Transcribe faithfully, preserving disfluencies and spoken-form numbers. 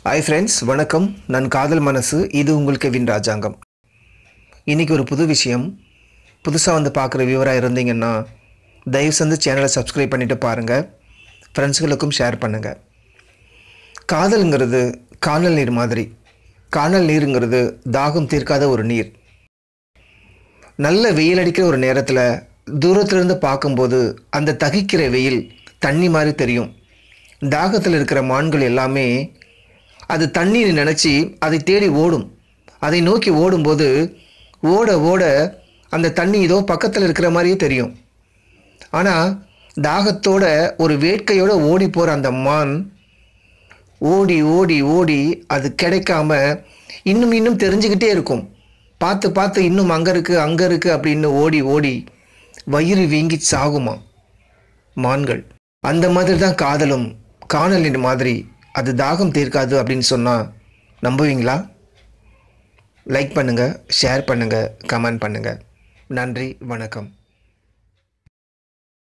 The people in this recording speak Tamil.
Hi friends, வணக்கம். நான் காதல் மனசு. இது உங்கள் கெவின் ராஜாங்கம். இன்னைக்கு ஒரு புது விஷயம். புதுசா வந்து பார்க்குற வியூவரா இருந்தீங்கன்னா தயவு செஞ்சு சேனலை சப்ஸ்கிரைப் பண்ணிட்டு பாருங்க. ஃப்ரெண்ட்ஸ்களுக்கும் ஷேர் பண்ணுங்க. காதல்ங்கிறது கானல் நீர் மாதிரி. கானல் நீருங்கிறது தாகம் தீர்க்காத ஒரு நீர். நல்ல வெயில் அடிக்கிற ஒரு நேரத்தில் தூரத்திலிருந்து பார்க்கும்போது அந்த தகிக்கிற வெயில் தண்ணி மாதிரி தெரியும். தாகத்தில் இருக்கிற மான்கள் எல்லாமே அது தண்ணீரை நினச்சி அதை தேடி ஓடும். அதை நோக்கி ஓடும்போது ஓட ஓட அந்த தண்ணி ஏதோ பக்கத்தில் இருக்கிற மாதிரியே தெரியும். ஆனால் தாகத்தோட ஒரு வேட்கையோடு ஓடி போகிற அந்த மான் ஓடி ஓடி ஓடி அது கிடைக்காம இன்னும் இன்னும் தெரிஞ்சுக்கிட்டே இருக்கும். பார்த்து பார்த்து இன்னும் அங்கே இருக்குது அங்கே இருக்குது அப்படின்னு ஓடி ஓடி வயிறு வீங்கி சாகுமா மான்கள். அந்த மாதிரி தான் காதலும் கானலின் மாதிரி. அது தாகம் தீர்க்காது அப்படின்னு சொன்னால் நம்புவீங்களா? லைக் பண்ணுங்கள், ஷேர் பண்ணுங்கள், கமெண்ட் பண்ணுங்கள். நன்றி, வணக்கம்.